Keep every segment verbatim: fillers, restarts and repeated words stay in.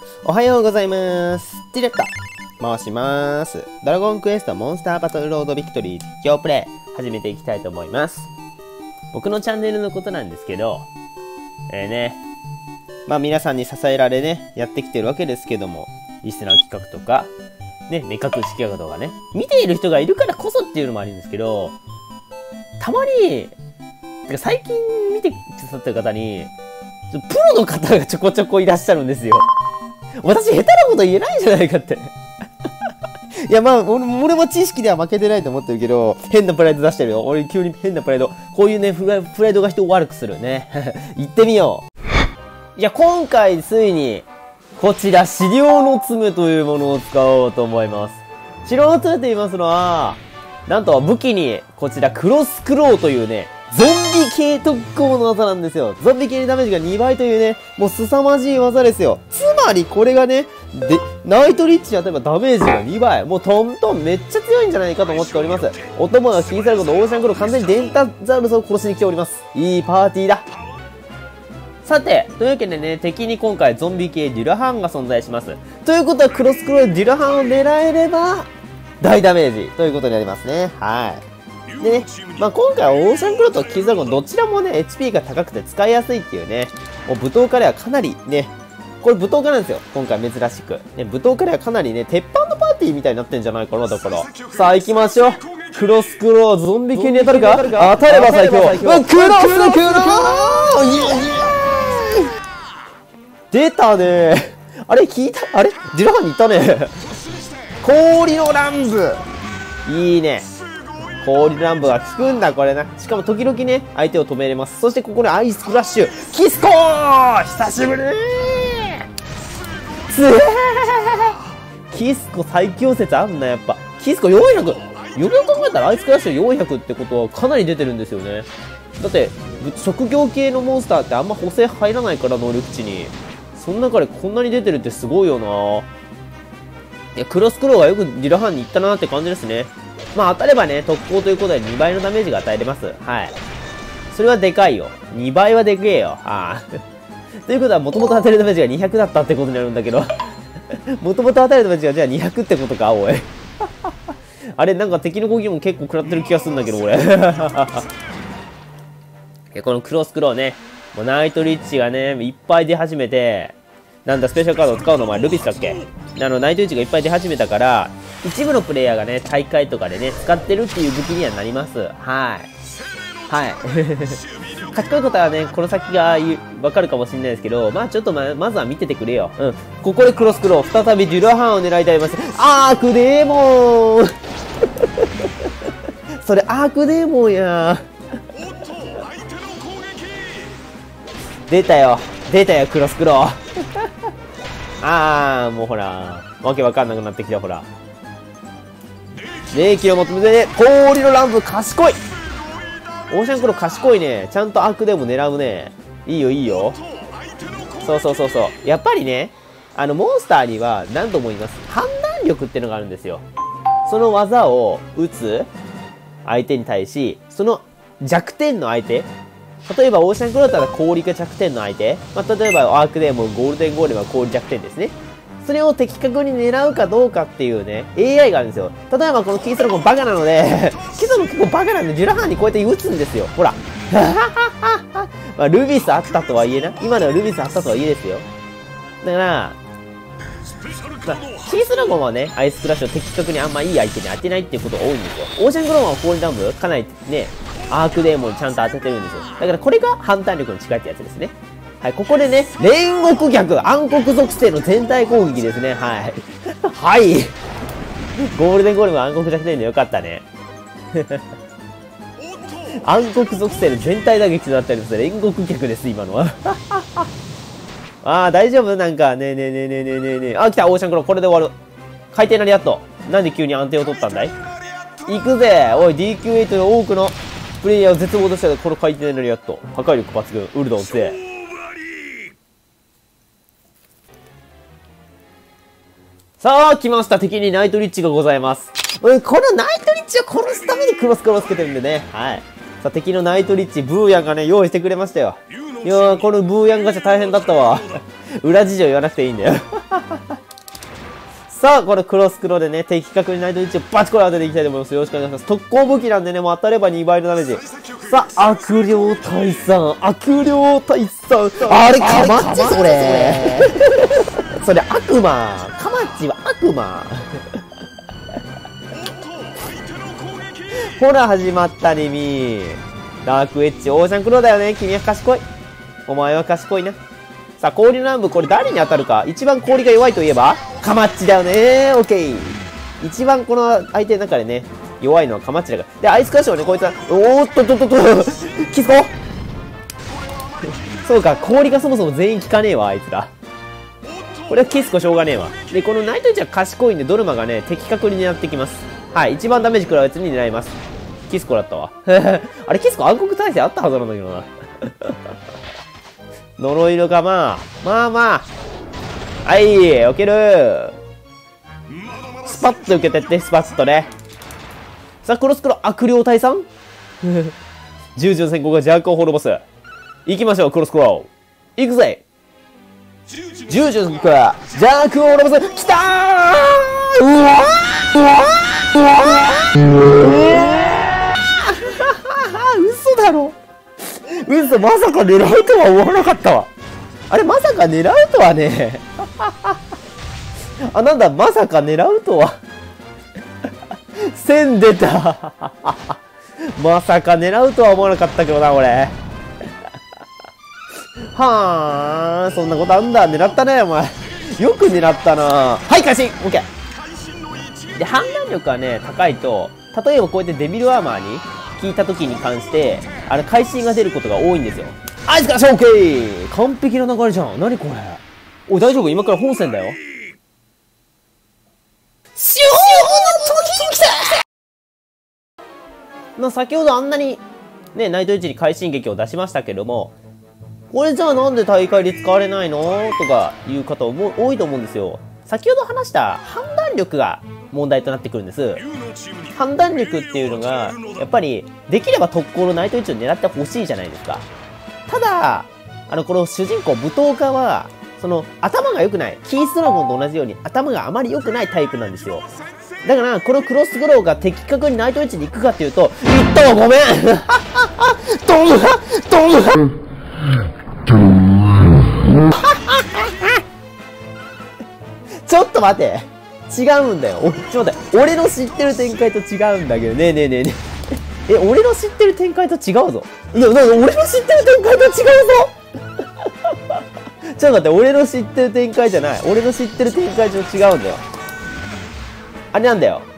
おはようございます。ディレクター回します。ドラゴンクエストモンスターバトルロードビクトリー実況プレイ始めていきたいと思います。僕のチャンネルのことなんですけど、えーね、まあ皆さんに支えられね、やってきてるわけですけども、リスナー企画とか、ね、目隠し企画とかね、見ている人がいるからこそっていうのもあるんですけど、たまに、てか最近見てくださってる方に、プロの方がちょこちょこいらっしゃるんですよ。私下手なこと言えないんじゃないかって。いやまあ俺、俺も知識では負けてないと思ってるけど、変なプライド出してるよ。俺急に変なプライド。こういうね、プライドが人を悪くするね。行ってみよう。いや、今回ついに、こちら、資料の爪というものを使おうと思います。資料の爪と言いますのは、なんと武器に、こちら、クロスクローというね、ゾンビ系特攻の技なんですよ。ゾンビ系ダメージがにばいというね、もう凄まじい技ですよ。つまりこれがね、で、ナイトリッチに当たればダメージがにばい。もうトントンめっちゃ強いんじゃないかと思っております。お供が気にされること、オーシャンクロー完全にデンタザウルスを殺しに来ております。いいパーティーだ。さて、というわけでね、敵に今回ゾンビ系デュラハンが存在します。ということはクロスクローでデュラハンを狙えれば、大ダメージということになりますね。はい。でね、まあ今回はオーシャンクローとキーズドラゴンどちらもね、エイチピー が高くて使いやすいっていうね、もう武闘家ではかなりね、これ武闘家なんですよ。今回珍しく。ね、武闘家ではかなりね、鉄板のパーティーみたいになってんじゃないかな、だから。さあ行きましょう。クロスクロー、ゾンビ系に当たるか？当たれば最強。うわ、クロスクロー出たね。あれ聞いた？あれデュラハンにいたね。氷の乱舞。いいね。氷の乱舞が効くんだ、これな。しかも時々ね、相手を止めれます。そしてここでアイスクラッシュ。キスコー久しぶりつえーキスコ最強説あんな、やっぱ。キスコよんひゃく。よくよく考えたらアイスクラッシュよんひゃくってことはかなり出てるんですよね。だって、職業系のモンスターってあんま補正入らないから、能力値に。その中でこんなに出てるってすごいよな。いや、クロスクローがよくデュラハンに行ったなって感じですね。まあ当たればね、特攻ということでにばいのダメージが与えれます。はい。それはでかいよ。にばいはでけえよ。ああ。ということは、もともと当たるダメージがにひゃくだったってことになるんだけど。もともと当たるダメージがじゃあにひゃくってことか、おい。あれ、なんか敵の攻撃も結構食らってる気がするんだけど、俺。このクロスクローね。もうナイトリッチがね、いっぱい出始めて、なんだ、スペシャルカードを使うのお前、ルビスだっけ？あの、ナイトリッチがいっぱい出始めたから、一部のプレイヤーがね、大会とかでね、使ってるっていう武器にはなります。はい。はい。賢いことはね、この先がわかるかもしれないですけど、まあちょっとま、まずは見ててくれよ。うん。ここでクロスクロー、再びデュラハンを狙いたいます。アークデーモンそれアークデーモンや出たよ。出たよ、クロスクロー。あー、もうほら、わけわかんなくなってきた、ほら。冷気を求めて、氷の乱舞賢いオーシャンクロー賢いね。ちゃんとアークでも狙うね。いいよ、いいよ。そうそうそうそう。やっぱりね、あの、モンスターには何度も言います。判断力ってのがあるんですよ。その技を打つ相手に対し、その弱点の相手、例えばオーシャンクローだったら氷が弱点の相手、まあ、例えばアークデーモン、ゴールデンゴーレムは氷弱点ですね。それを的確に狙うかどうかっていうね、エーアイ があるんですよ。例えばこのキーストロゴンバカなので、キーストロゴン結構バカなんで、デュラハンにこうやって打つんですよ。ほら。まあ、ルビスあったとはいえな。今のはルビスあったとはいえですよ。だから、まあ、キーストロゴンはね、アイスクラッシュを的確にあんまいい相手に当てないっていうことが多いんですよ。オーシャンクローンは氷ダムかなりね、アークデーモンちゃんと当ててるんですよ。だからこれが判断力の違いってやつですね。はい、ここでね、煉獄逆、暗黒属性の全体攻撃ですね。はい。はい。ゴールデンゴーレム暗黒弱点でよかったね。暗黒属性の全体打撃となったりする煉獄逆です、今のは。あー、大丈夫なんか、ねえねえねえねえねえねえねえ。あ、来た、オーシャンクロー、これで終わる。回転なりやっと。なんで急に安定を取ったんだい？行くぜおい、ディーキューエイト の多くのプレイヤーを絶望としたら、この回転なりやっと。破壊力抜群、ウルドンぜ。さあ、来ました。敵にナイトリッチがございます。このナイトリッチを殺すためにクロスクローつけてるんでね。はい。さあ、敵のナイトリッチ、ブーヤンがね、用意してくれましたよ。 いやー、このブーヤンガチャ大変だったわ。裏事情言わなくていいんだよ。さあ、これクロスクロでね、的確にナイトウィッチをバチコリ当てていきたいと思います。よろしくお願いします。特攻武器なんでね、もう当たればにばいのダメージ。さあ、悪霊退散。悪霊退散。あれ、カマッチそれ。それ悪魔。カマッチは悪魔。ほら、始まったね、み。ダークエッジ、オーシャンクローだよね。君は賢い。お前は賢いな。さあ、氷の乱舞、これ誰に当たるか。一番氷が弱いといえば、カマッチだよね。オッケー。一番この相手の中でね、弱いのはカマッチだから。で、アイスクラッシュをね、こいつは、おーっとっとっとっと、キスコそうか、氷がそもそも全員効かねえわ、あいつら。これはキスコしょうがねえわ。で、このナイトウィッチは賢いんで、ドルマがね、的確に狙ってきます。はい、一番ダメージ食らうやつに狙います。キスコだったわ。あれ、キスコ暗黒耐性あったはずなんだけどな。呪いのか、まあ。まあまあ。はい、避ける。スパッと受けてって、スパッとね。さあ、クロスクロ、悪霊退散十字の先行が邪悪を滅ぼす。行きましょう、クロスクロ。行くぜ。十字の先行が邪悪を滅ぼす。きたーうわーうわーうわー嘘だろ。嘘、まさか狙うとは思わなかったわ。あれ、まさか狙うとはね。あ、なんだ、まさか狙うとは。線出た。まさか狙うとは思わなかったけどな、俺。はーん、そんなことあんだ。狙ったね、お前。よく狙ったな。はい、開始 !オッケー。で、判断力がね、高いと、例えばこうやってデビルアーマーに効いた時に関して、あれ、会心が出ることが多いんですよ。アイスクラッシュオッケー完璧な流れじゃん。何これ。おい、大丈夫？今から本戦だよ。勝負の時来たまあ、先ほどあんなに、ね、ナイトウィッチに快進撃を出しましたけども、これじゃあなんで大会で使われないのとかいう方も多いと思うんですよ。先ほど話した判断力が問題となってくるんです。判断力っていうのが、やっぱり、できれば特攻のナイトウィッチを狙ってほしいじゃないですか。ただ、あの、この主人公、舞踏家は、その、頭が良くない。キースドラゴンと同じように、頭があまり良くないタイプなんですよ。だから、このクロスグローが的確にナイトウィッチに行くかっていうと、言ったわ、ごめんドンハドンハちょっと待て違うんだよ。お、ちょっと待って。俺の知ってる展開と違うんだけど。ねえねえねえねえ。え、俺の知ってる展開と違うぞ。いや、なんか俺の知ってる展開と違うぞちょっと待って、俺の知ってる展開じゃない。俺の知ってる展開と違うんだよ。あれなんだよ。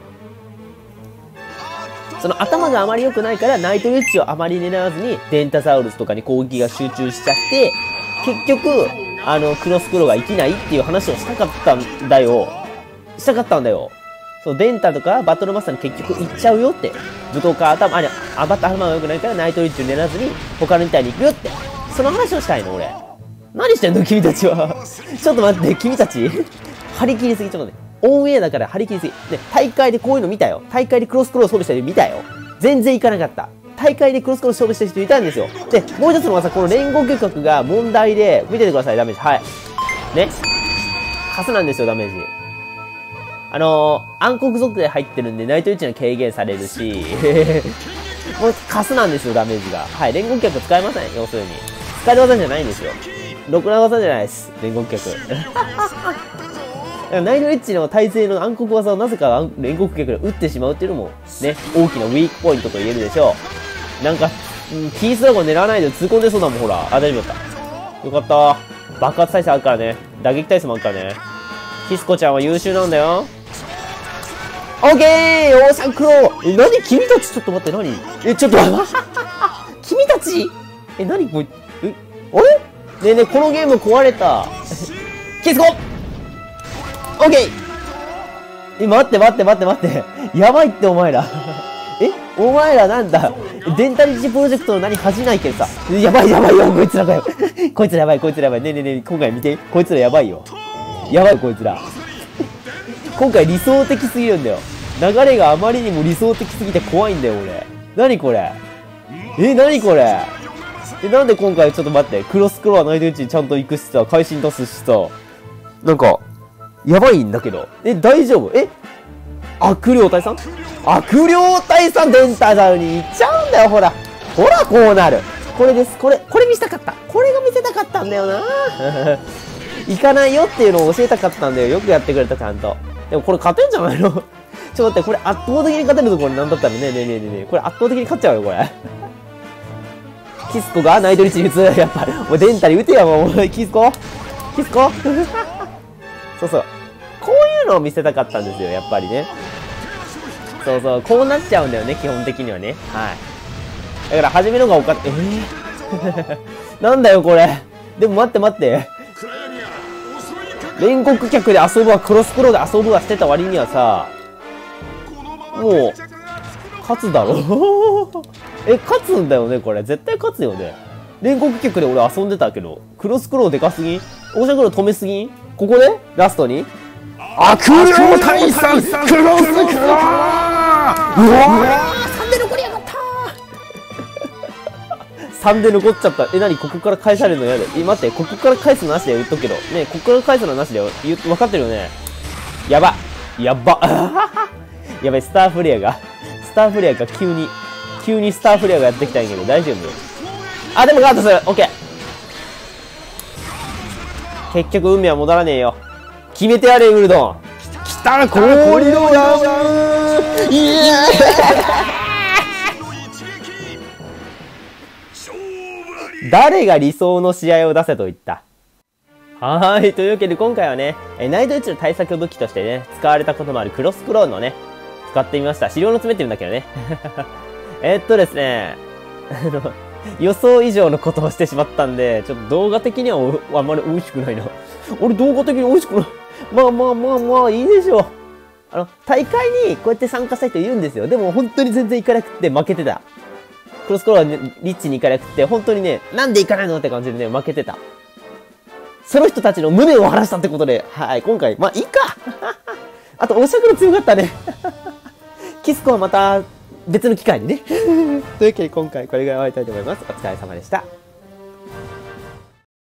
その頭があまり良くないから、ナイトウィッチをあまり狙わずに、デンタサウルスとかに攻撃が集中しちゃって、結局、あの、クロスクロが生きないっていう話をしたかったんだよ。したかったんだよ。そう、デンタとかバトルマスターに結局行っちゃうよって。武闘家頭、あれ、あばった頭が良くないからナイトウィッチを狙わずに、他のみたいに行くよって。その話をしたいの、俺。何してんの君たちは。ちょっと待って、君たち張り切りすぎ、ちょっとね。オンエアだから張り切りすぎ。で、大会でこういうの見たよ。大会でクロスクロー勝負した人見たよ。全然行かなかった。大会でクロスクロー勝負した人いたんですよ。で、もう一つの技、この連合漁獲が問題で、見ててください、ダメージ。はい。ね。カスなんですよ、ダメージ。あのー、暗黒属性入ってるんで、ナイトウィッチが軽減されるし、もうカスなんですよ、ダメージが。はい、連合客使えません、要するに。使える技じゃないんですよ。ろくな技じゃないです、連合客。ナイトウィッチの耐性の暗黒技をなぜか連合客で打ってしまうっていうのも、ね、大きなウィークポイントと言えるでしょう。なんか、うん、キースドラゴン狙わないで痛恨でそうだもん、ほら。あ、大丈夫だった。よかった。爆発耐性あるからね。打撃耐性もあるからね。キスコちゃんは優秀なんだよ。オッケーオーシャンクローえ、なに君たちちょっと待って、なにえ、ちょっと待って。君たちえ、なにこれ、え、あれねえねえ、このゲーム壊れた。キスコオッケーえ、待って待って待って待って。やばいってお前ら。えお前らなんだデンタリッチプロジェクトの何恥じないけどさ。やばいやばいよ、こいつらがよ。こいつらやばい、こいつらやばい。ねえねえねえ、今回見て。こいつらやばいよ。やばい、こいつら。今回理想的すぎるんだよ。流れがあまりにも理想的すぎて怖いんだよ、俺。なにこれえ、なにこれえ、なんで今回ちょっと待って、クロスクロアナイトエッジにちゃんと行くしさ、会心出すしさ、なんか、やばいんだけど。え、大丈夫？え悪霊退散？悪霊退散デンタザルに行っちゃうんだよ、ほら。ほら、こうなる。これです。これ、これ見せたかった。これが見せたかったんだよな。行かないよっていうのを教えたかったんだよ。よくやってくれた、ちゃんと。でもこれ勝てんじゃないの？ちょっと待って、これ圧倒的に勝てるぞ、これなんだったらね。ねえねえねえねえ。これ圧倒的に勝っちゃうよ、これ。キスコがナイトリッチに打つ。やっぱ、もうデンタに打てや、もう。キスコキスコそうそう。こういうのを見せたかったんですよ、やっぱりね。そうそう、こうなっちゃうんだよね、基本的にはね。はい。だから始めるのがおかえー、なんだよこれ。でも待って待って。煉獄客で遊ぶわ、クロスクローで遊ぶわしてた割にはさ、もう、勝つだろ。え、勝つんだよね、これ。絶対勝つよね。煉獄客で俺遊んでたけど、クロスクローでかすぎん？オーシャンクロー止めすぎん？ここでラストに悪霊退散クロスクロー、うわーさんで残りやがったーさんで残っちゃった。え、なにここから返されるのやだ。え、待って、ここから返すのなしだよ、言っとくけど。ね、ここから返すのなしだよ。言分かってるよね。やば。やば。やばい、スターフレアが。スターフレアが急に、急にスターフレアがやってきたんやけど、大丈夫？あ、でもガードする。オッケー。結局、運命は戻らねえよ。決めてやれ、ウルドン。きたら、氷のラムイエーイ誰が理想の試合を出せと言った？はーい。というわけで今回はね、ナイトエッジの対策武器としてね、使われたこともあるクロスクローンのね、使ってみました。資料の詰めてるんだけどね。えっとですね、あの、予想以上のことをしてしまったんで、ちょっと動画的にはあんまり美味しくないな。俺動画的に美味しくない。まあまあまあまあいいでしょう。あの、大会にこうやって参加した人いるんですよ。でも本当に全然行かなくて負けてた。クロスクローラーリッチに行かなくて、本当にね、なんで行かないのって感じでね、負けてた。その人たちの無念を晴らしたってことで、はい、今回、まあいいかあと、オシャクロ強かったね。キスコはまた別の機会にね。というわけで今回これぐらい終わりたいと思います。お疲れ様でした。